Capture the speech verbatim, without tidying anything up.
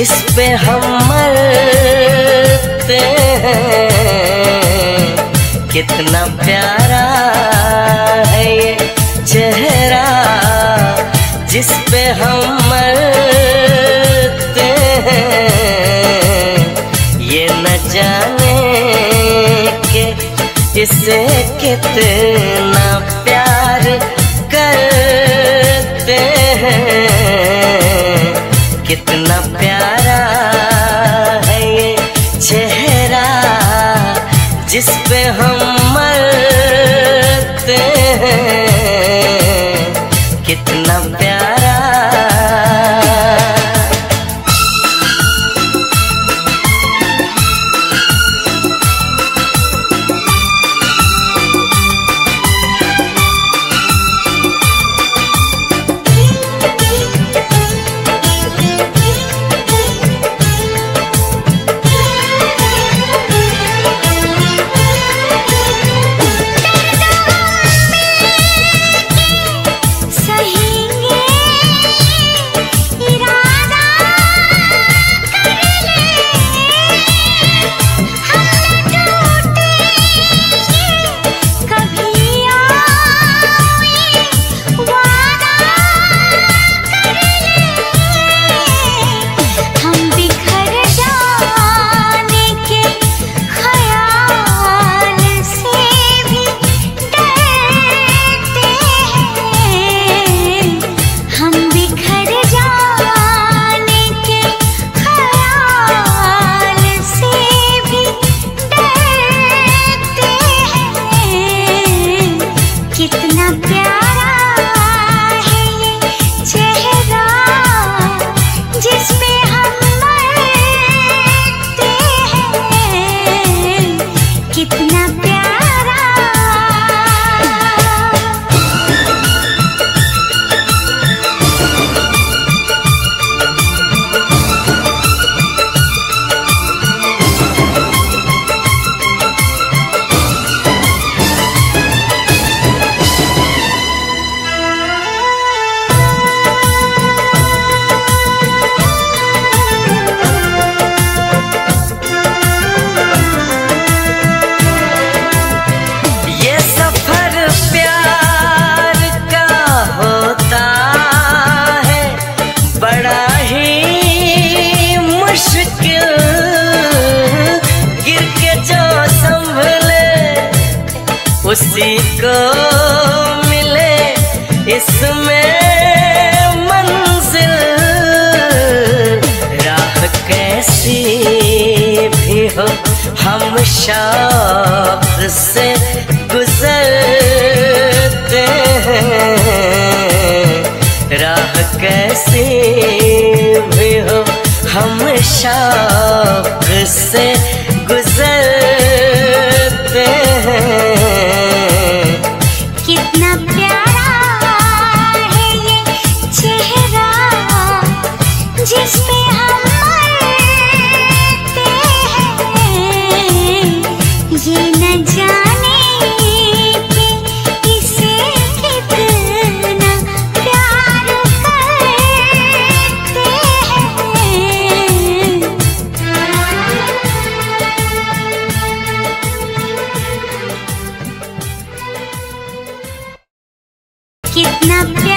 जिस पे हम मरते हैं। कितना प्यारा है ये चेहरा जिस पे हम मरते हैं। ये न जाने के इसे कितना प्यार करते हैं। कितना प्यारा है ये चेहरा जिस पे हम मरते हैं। कितना प्यारा। उसी को मिले इसमें मंजिल। राह कैसी भी हो हम शौक से गुजरते हैं। राह कैसी भी हो हम शौक से गुजरते हैं। कितना प्यारा है ये चेहरा जिस पे हम मरते हैं। ये न जाने कि इसे कितना प्यार करते हैं। कितना प्यार